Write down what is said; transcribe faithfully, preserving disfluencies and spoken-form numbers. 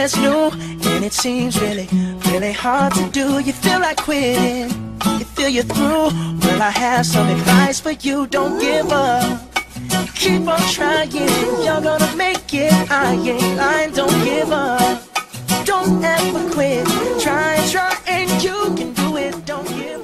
that's new, and it seems really, really hard to do. You feel like quitting, you feel you're through. Well, I have some advice for you. Don't give up, keep on trying. You're gonna make it, I ain't lying. Don't give up, don't ever quit. Try and try and you can do it. Don't give up.